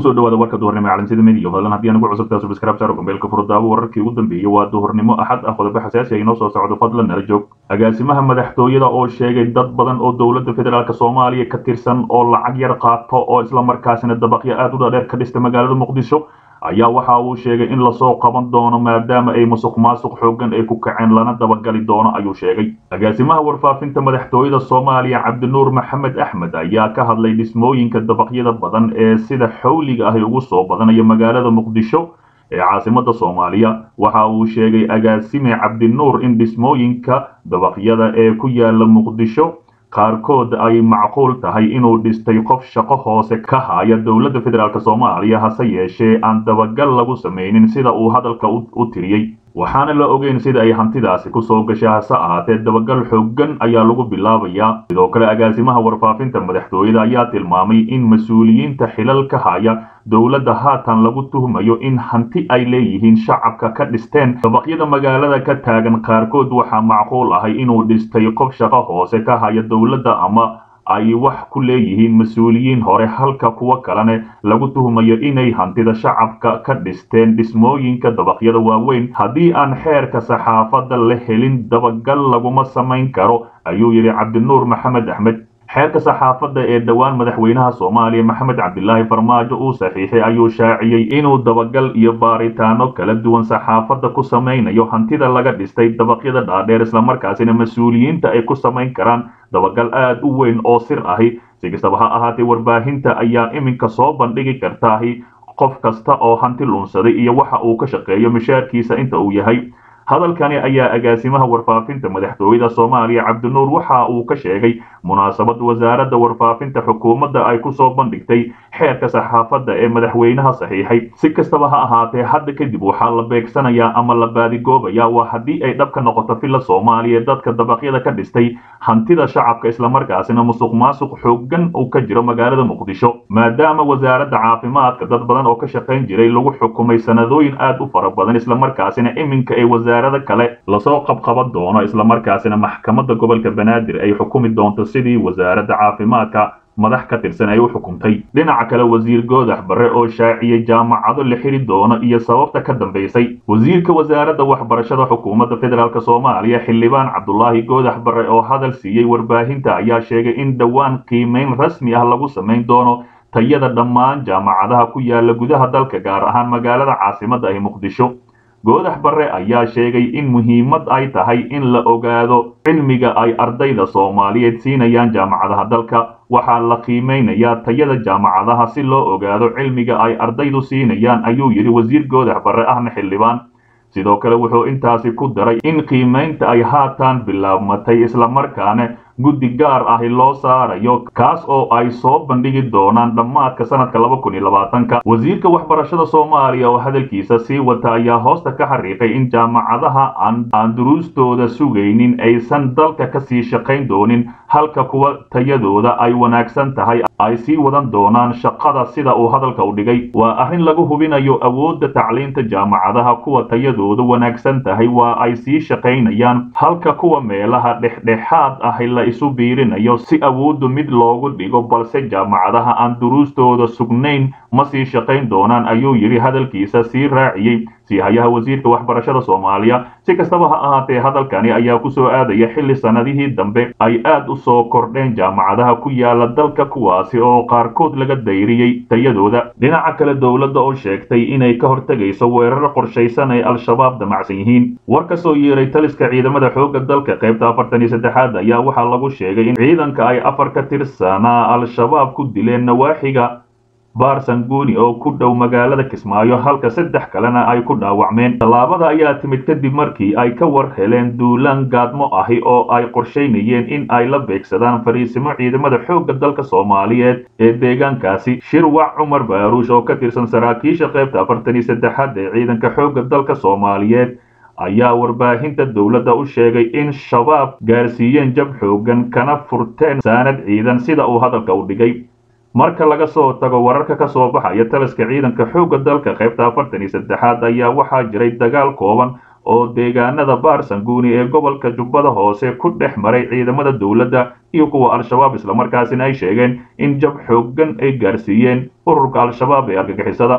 kusoo dhawaada warka duhurnimo caalamsida media fadlan haddii aan ugu cusubtaa subscribe saaro gambeelka furdaawo wararkii ugu dambeeyay waa duhurnimo axad ah qodobo xasaasi ah inoo soo socdo fadlan nala joog agaasimaha madaxtooyada oo sheegay dad badan oo dowladda federaalk Soomaaliya ka tirsan oo lacag yar qaato oo isla markaasina dabaqyo aad u dheer ka dhistay magaalada Muqdisho ayaa waxa uu sheegay in la soo qaban doono maadaama ay musuqmaasuq xoogan ay ku kaceen lana dabagali doono ayuu sheegay agaasimaha warfaafinta madaxtooyada Soomaaliya Cabdinuur Maxamed Axmed ayaa ka hadlay dhismooyinka dabaqyada badan ee sida xawliga ah ugu soo badanaya magaalada Muqdisho ee caasimada Soomaaliya waxa uu sheegay agaasime Cabdinuur in dhismooyinka dabaqyada ee ku yaala Muqdisho qaarkood ay macquul tahay inuu dhistay qof shaqo hoose ka haya dowladda federaalk Soomaaliya hase yeeshee aan dabagal lagu sameeynin sida uu hadalka u tiriyay waxaana la ogeyn sida ay hantidaasi ku soo gashay hase ahaatee dabagal xoogan ayaa lagu bilaabayaa sidoo kale agaasimaha warfaafinta madaxtooyada ayaa tilmaamay in mas'uuliyiinta xilal ka haya dowladda haatan lagu tuhmayo in hanti ay leeyihiin shacabka ka dhisteen dabaqyada magaalada ka taagan qaarkood waxaa macquul ah inuu dhistay qof shaqo hoose ka haya dowladda ama ay wax ku leeyihiin mas'uuliyiin hore halka kuwa kalena lagu tuhmayo inay hantida shacabka ka dhisteen dhismooyinka dabaqyada waaweyn haddii aan xeerka saxaafadda la helin dabagal laguma samayn karo ayuu yiri Cabdinuur Maxamed Axmed xeerka saxaafadda ee dhawaan madaxweynaha Soomaaliya Maxamed Cabdilaahi Farmaajo uu saxiixay ayuu shaaciyay inuu dabagal iyo baaritaano kala duwan saxaafadda ku sameynayo hantida laga dhistay dabaqyada dhaadheer isla markaasina mas'uuliyiinta ay ku samayn karaan dabagal aad u weyn oo sir ahi si kastaba ha ahaatee warbaahinta ayaa iminka soo bandhigi kartaahi qof kasta oo hanti lunsaday iyo waxa uu ka shaqeeyo mishaarkiisa inta uu yahay hadalkani ayaa agaasimaha warfaafinta madaxtooyada Soomaaliya Cabdinuur waxa uu ka sheegay munaasabad wasaaradda warfaafinta xukuumadda ay ku soo bandhigtay xeerka saxaafadda ee madaxweynaha saxiixay si kastaba ha ahaatee hadda kadib waxa la beegsanayaa ama la baadigoobayaa waa haddii ay dhab ka noqoto filla Soomaaliya dadka dabaqyada ka dhistay hantida shacabka isla markaasina musuqmaasuq xoogan uu ka jiro magaalada Muqdisho maadaama wasaaradda caafimaadka dad badan oo ka shaqayn jiray lagu xukumay sanadooyin aad u fara badan isla markaasina iminka ay kale lasoo qabqaban doono isla markaasina maxkamadda gobolka Banaadir ay xukumi doonto sidii wasaaradda caafimaadka madax ka tirsan ay u xukuntay dhinaca kale wasiir Goodax Barre oo shaaciyay jaamacado la xiri doono iyo sababta ka dambeysay wasiirka wasaaradda waxbarashada xukuumadda federaalk Soomaaliya xildhibaan Cabdulaahi Goodax Barre oo hadal siiyay warbaahinta ayaa sheegay in dhawaan qiimeyn rasmi ah lagu sameyn doono tayada dhammaan jaamacadaha ku yaala gudaha dalka gaar ahaan magaalada caasimadda ee Muqdisho Goodax Barre ayaa sheegay in muhiimad ay tahay in la ogaado cilmiga ay ardayda Soomaaliyeed siinayaan jaamacadaha dalka waxaa la qiimeynayaa tayada jaamacadaha si loo ogaado cilmiga ay ardaydu siinayaan ayuu yiri wasiir Goodax Barre ahna xildhibaan sidoo kale wuxuu intaasi ku daray in qiimeynta ay haatan bilaabmatay isla markaana guddi gaar ah loo saarayo kaas oo ay soo bandhigi doonaan dhamaadka sanadka 2020 wasiirka waxbarashada Soomaaliya oo hadalkiisa sii wata ayaa hoosta ka xariiqay in jaamacadaha aan duruustooda sugaynin aysan dalka ka sii shaqayn doonin halka kuwa tayadooda ay wanaagsan tahay ay sii wadan doonaan shaqada sida uu hadalka u dhigay waa arrin lagu hubinayo awoodda tacliinta jaamacadaha kuwa tayadooda wanaagsan tahay waa ay sii shaqaynayaan halka kuwa meelaha dhexdhexaad ah isu biirinayo si awoodu mid loogu dhigo balse jaamacadaha aan duruustooda sugnayn ma sii shaqayn doonaan ayuu yiri hadalkiisa sii raaciyay siyaha wasiirka waxbarashada Soomaaliya si kastaba ha ahaatee hadalkani ayaa ku soo aadaya xilli sanadihii dambe ay aad u soo kordheen jaamacadaha ku yaala dalka kuwaasi oo qaarkood laga dayriyay tayadooda dhinaca kale dowladda oo sheegtay inay ka hortagayso weerar qorshaysan ay al-shabaab damacsan yihiin war ka soo yeeray taliska ciidamada xoogga dalka qaybta 43 ayaa waxa lagu sheegay in ciidanka ay afar ka tirsanaa al-shabaab ku dileen nawaaxiga Baarsanguuni oo ku dhow magaalada Kismaayo halka saddex kalena ay ku dhaawacmeen talaabada ayaa timid kadib markii ay ka war heleen duulaan gaadmo ahi oo ay qorsheynayeen in ay la beegsadaan fariisimo ciidamada xoogga dalka Soomaaliyeed ee deegaankaasi Shirwac Cumar Baaruush oo ka tirsan saraakiisha qaybta 43 ee ciidanka xoogga dalka Soomaaliyeed ayaa warbaahinta dowladda u sheegay in shabaab gaarsiiyeen jab xoogan kana furteen saanad ciidan sida uu hadalka u dhigay marka laga soo tago wararka ka soo baxaya taliska ciidanka xoogga dalka qaybta 43 ayaa waxaa jiray dagaal kooban oo deegaanada baarsanguuni ee gobolka jubbada hoose ku dhex maray ciidamada dowladda iyo kuwa al-shabaab islamarkaasina ay sheegeen in jab xooggan ay gaarsiiyeen ururka al-shabaab ee argagixisada.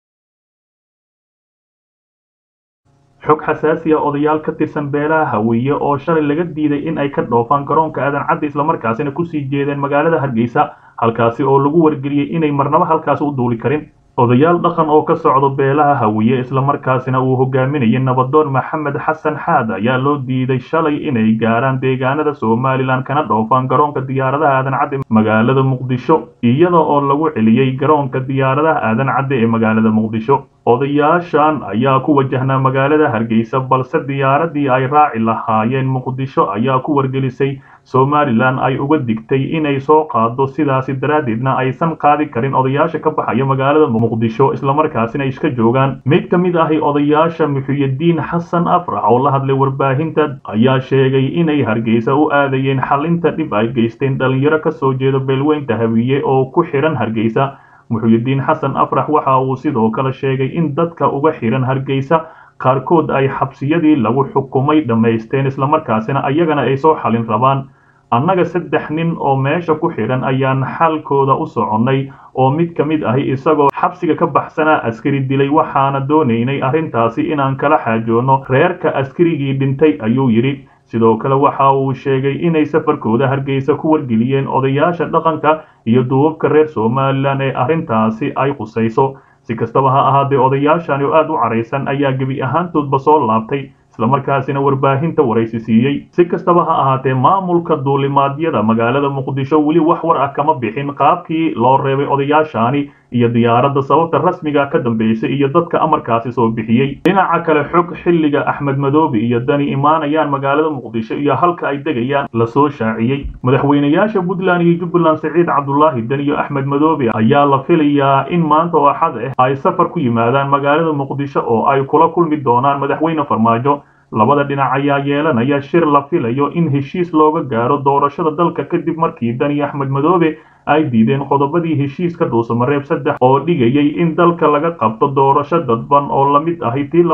xog xasaasi ah odayaal ka tirsan beelaha hawiye oo shalay laga diiday in ay ka dhoofaan garoonka aadan cadde islamarkaasina kusii jeedeen magaalada hargeysa halkaasi oo lagu wargeliyey inay marnaba halkaasi u duuli karin. odayaal dhaqan oo ka socdo beelaha hawiye islamarkaasina uu hogaaminayay nabadoon maxamed xasan xaad ayaa loo diiday shalay inay gaaraan deegaanada somalilan kana dhoofaan garoonka diyaaradaha aadan cadde magaalada muqdisho iyada oo lagu celiyey garoonka diyaaradaha aadan cadde ee magaalada muqdisho. odayaashan ayaa ku wajahnaa magaalada hargeysa balse diyaaradii ay raaci lahaayeen muqdisho ayaa ku wargelisay somalilan ay uga digtay inay soo qaado sidaasi daraaddeedna aysan qaadi karin odayaasha ka baxaya magaalada muqdisho islamarkaasina iska joogaan. mid ka mid ahi odayaasha muxyidiin xasan afrax oo la hadlay warbaahinta ayaa sheegay inay hargeysa u aadayeen xalinta dhib ay geysteen dhalinyaro ka soo jeeda beelweynta hawiye oo ku xihan hargeysa. muxyidiin xasan afrax waxa uu sidoo kale sheegay in dadka uga xihan hargeysa qaarkood ay xabsiyadii lagu xukumay dhammaysteen islamarkaasina ayagana ay soo xalin rabaan. annaga 3 nin oo meesha ku xidhan ayaan xalkooda u soconnay oo mid ka mid ahi isagoo xabsiga ka baxsanaa askari dilay waxaana doonaynay arrintaasi inaan kala xaajoono reerka askarigii dhintay ayuu yidhi. sidoo kale waxa uu sheegay inay safarkooda hargeysa ku wargeliyeen odayaasha dhaqanka iyo duubabka reer somalilan ee arrintaasi ay qusayso. si kastaba ha ahaatee odayaashani oo aad u caraysan ayaa gebi ahaantoodba soo laabtay islamarkaasina warbaahinta waraysi siiyey. si kastaba ha ahaatee maamulka duulimaadyada magaalada muqdisho weli wax war ah kama bixin qaabkii loo reebay odayaashani iyo diyaaradda sababta rasmiga ka dambeysay iyo dadka amarkaasi soo bixiyey. dhinaca kale xog xilliga axmed madoobe iyo dani imaanayaan magaalada muqdisho iyo halka ay degayaan lasoo shaaciyey. madaxweynayaasha puntland iyo jubbaland siciid cabdulaahi dani iyo axmed madoobe ayaa la filayaa in maanta oo axad ah ay safar ku yimaadaan magaalada muqdisho oo ay kula kulmi doonaan madaxweyne farmaajo. labada dhinac ayaa yeelanaya shir la filayo in heshiis looga gaaro doorashada dalka kadib markii dani axmed madoobe ay diideen qodobadii heshiiska dhuusamareeb 3 oo dhigayay in dalka laga qabto doorasho dadban oo la mid ahi tii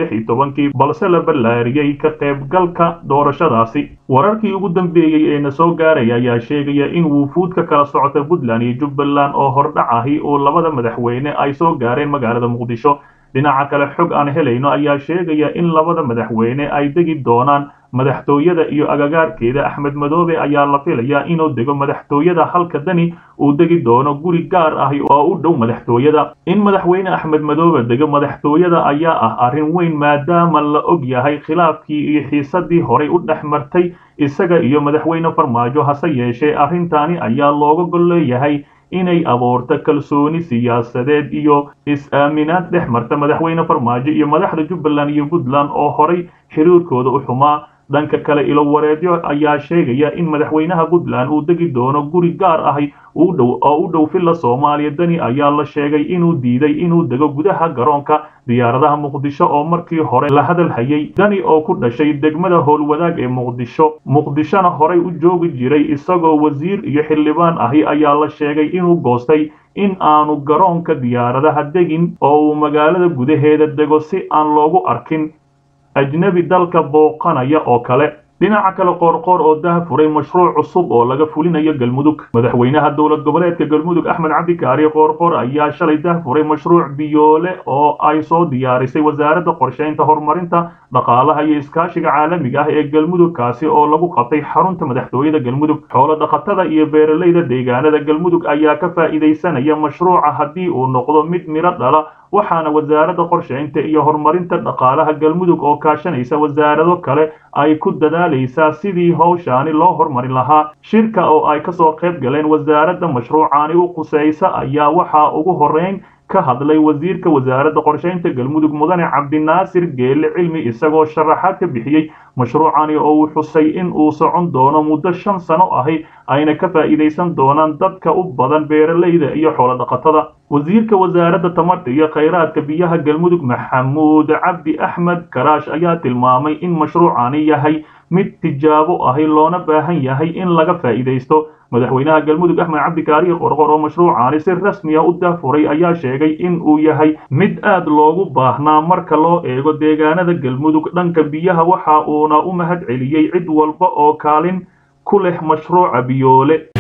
2016 balse la ballaariyey ka qaybgalka doorashadaasi. wararkii ugu dambeeyey ee na soo gaaray ayaa sheegaya in wufuud ka kala socota puntland iyo jubbaland oo hordhac ahi oo labada madaxweyne ay soo gaareen magaalada muqdisho. dhinaca kale xog aan helayno ayaa sheegaya in labada madaxweyne ay degi doonaan madaxtooyada iyo agagaarkeeda. axmed madoobe ayaa la filayaa inuu dego madaxtooyada halka dani uu degi doono guri gaar ah oo u dhow madaxtooyada. in madaxweyne axmed madoobe dego madaxtooyada ayaa ah arrin weyn maadaama la og yahay khilaafkii iyo xiisadii horay u dhex martay isaga iyo madaxweyne farmaajo. hase yeeshee arrintaani ayaa looga gol leeyahay inay abuurto kalsooni siyaasadeed iyo is-aaminaad dhex marta madaxweyne farmaajo iyo madaxda jubbaland iyo puntland oo horay xiriirkooda u xumaa. dhanka kale ilo wareedyo ayaa sheegaya in madaxweynaha puntland uu degi doono guri gaar ahi oo u dhow villa soomaaliya. dani ayaa la sheegay inuu diiday inuu dego gudaha garoonka diyaaradaha muqdisho oo markii hore la hadal hayay. dani oo ku dhashay degmada howlwadaag ee muqdishona horay u joogi jiray isagoo wasiir iyo xildhibaan ahi ayaa la sheegay inuu goostay in aanu garoonka diyaaradaha degin oo uu magaalada gudaheeda dego si aan loogu arkin ajnabi dalka booqanaya oo kale. dhinaca kale qoorqoor oo daahfuray mashruuc cusub oo laga fulinayo galmudug. madaxweynaha dowlad goboleedka galmudug axmed cabdikaari qoorqoor ayaa shalay daahfuray mashruuc biyoole oo ay soo diyaarisay wasaaradda qorsheynta horumarinta dhaqaalaha iyo iskaashiga caalamiga ah ee galmudug kaasi oo lagu qabtay xarunta madaxtooyada galmudug. xoolo dhaqatada iyo beeralayda deegaanada galmudug ayaa ka faa'iidaysanaya mashruuca haddii uu noqdo mid miro dhala waxaana wasaaradda qorsheynta iyo horumarinta dhaqaalaha galmudug oo kaashanaysa wasaarado kale ay ku dadaalaysaa sidii hawshaani loo horumarin lahaa. shirka oo ay kasoo qayb galeen wasaaradda mashruucaani u qusaysa ayaa waxaa ugu horeyn ka hadlay wasiirka wasaaradda qorsheynta galmudug mudane cabdinaasir geelle cilmi isagoo sharaxaad ka bixiyey mashruucani oo uu xusay in uu socon doono muddo 5 sano ahi ayna ka faa'iidaysan doonaan dadka u badan beeralayda iyo xoolo dhaqatada. wasiirka wasaaradda tamarta iyo kheyraadka biyaha galmudug maxamuud cabdi axmed karaash ayaa tilmaamay in mashruucani yahay mid tijaabo ahi loona baahan yahay in laga faa'iidaysto madaxweynaha galmudug axmed cabdi kaariye qorqor oo mashruucani si rasmi ah u daafuray ayaa sheegay in uu yahay mid aad loogu baahnaa marka loo eego deegaanada galmudug dhanka biyaha waxa uuna u mahad celiyey cid walba oo kaalin ku leh mashruuca biyoole